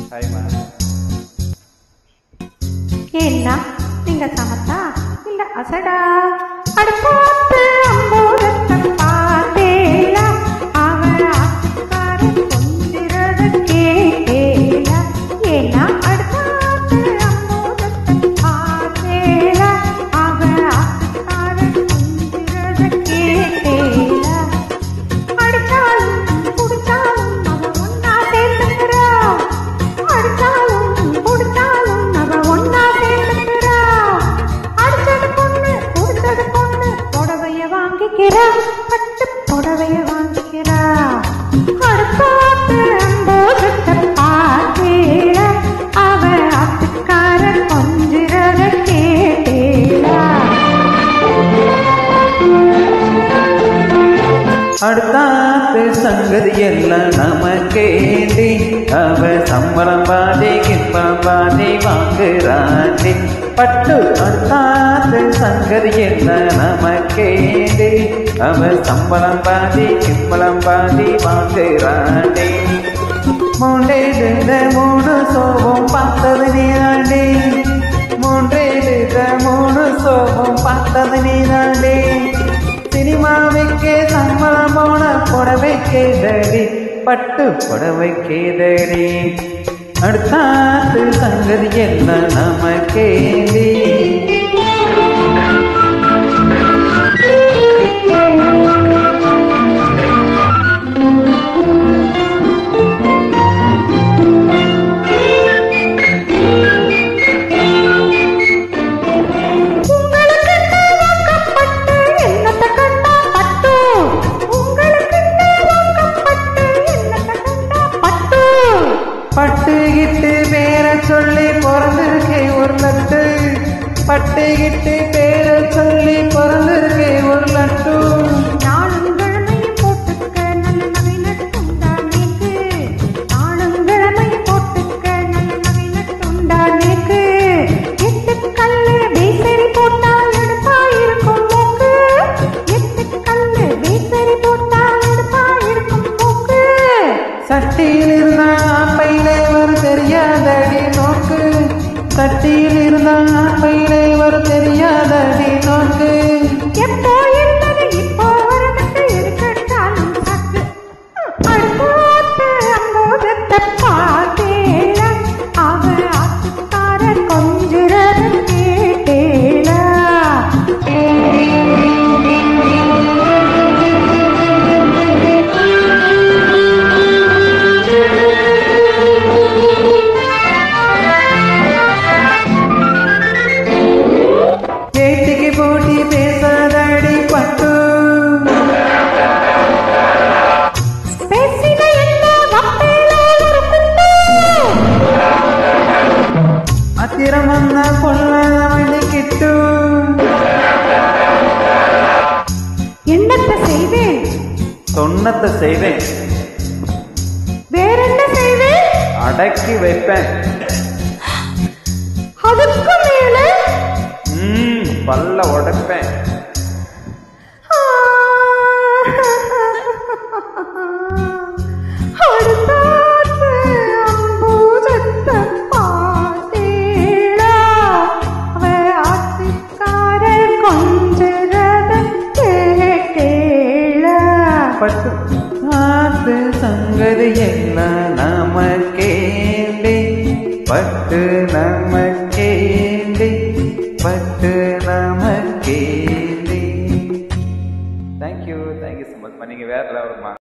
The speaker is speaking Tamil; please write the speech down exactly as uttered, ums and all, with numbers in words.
ஹாய்மா. ஏன்னா நீங்க சமத்தா இல்ல அசடா அடுப்பாத்து அம்போதத்தை பார்த்தேல அவன் ஆத்துக்காரன் கொஞ்சிறது கேட்டேல. ஏன்னா அடுப்பாத்து அம்போதத்தை பார்த்தேல அவன் ஆத்துக்காரன் கொஞ்சிறது கேட்டேல. அடிச்சாலும் குடிச்சாலும் அவன் ஒன்னா சேர்ந்துக்கிறா. அடிச்சாலும் குடிச்சாலும் அவன் ஒன்னா சேர்ந்துக்கிறா. அடிச்சது பொண்ணு குடிச்சது பொண்ணு புடவைய வாங்கிக்கிறா. பட்டு புடவைய வாங்கிக்கிறா. அடுப்பாத்து அம்போதத்தை பார்த்தேல அவன் ஆத்துக்காரன் கொஞ்சிறத கேட்டேலா. அடுத்தாத்து சங்கதி எல்லாம் நமக்கேண்டி அவ சம்பளம் பாதி கிம்பம் பாதி வாங்குறாண்டி. பட்டு அடுத்தாத்து சங்கதி எல்லாம் நமக்கேண்டி அவ சம்பளம் பாதி கிம்பளம் பாதி வாங்குறாண்டி. மூன்றேழுத மூணு சோபம் பார்த்தது நீராண்டி. மூன்றேழுத மூணு சோபம் பார்த்தது நீராண்டி. சினிமாவுக்கே சம்பளம் போன புடவை கேதடி. பட்டு புடவை கேதடி. அடுத்தாத்து சங்கதி எல்லாம் நமக்கேண்டி. பட்டுகிட்டு பேர சொல்லி பிறந்திருக்கே ஒரு லட்டு. பட்டுகிட்டு பேர சொல்லி பிறந்திருக்கே ஒரு லட்டு. நாளும் கிழமையும் போட்டுக்க நல்ல நகை நட்டுண்டானேக்கு. நாளும் கிழமையும் போட்டுக்க நல்ல நகை நட்டுண்டானேக்கு. எட்டு கல்லு பேசரி போட்டால் எடுப்பா இருக்கும் மூக்கு. எட்டு கல்லு பேசரி போட்டால் எடுப்பா இருக்கும் மூக்கு. சட்டியில் இருந்தா பையிலே ஒரு தெரியாதடி நோக்கு. சட்டியில் இருந்தா பையிலே ஒரு தெரியாதடி நோக்கு. எப்போ இருந்தது இப்போ வரதுக்கு இருக்கட்டாலும் சாக்கு. அடுப்பாத்து அம்போதத்தை பார்த்தேல அவன் ஆத்துக்காரன் கொஞ்சிறத கேட்டேலா. கேட்டிக்கு போட்டி பேசாதடி பட்டு. பேசின என்ன வப்பேல ஒரு குண்டு. அத்திரம் வந்த பொண்ணு கிட்டு. என்னத்தை செய்வேன் சொன்னத்தை செய்வேன். வேறென்ன செய்வேன் அடக்கி வைப்பேன். அதுக்கு மேல ம் பல்ல உடைப்பேன். அடுத்தாத்து அம்போதத்தை பார்த்தேலா அவன் ஆத்துக்காரன் கொஞ்சிறத கேட்டேலா. பட்டு ஆத்து சங்கதி எல்லாம் நமக்கேண்டி. பட்டு நமக்கேண்டி. பட்டு நமக்கேண்டி. Thank you thank you so much. நீங்கள் வேற லெவலுமா.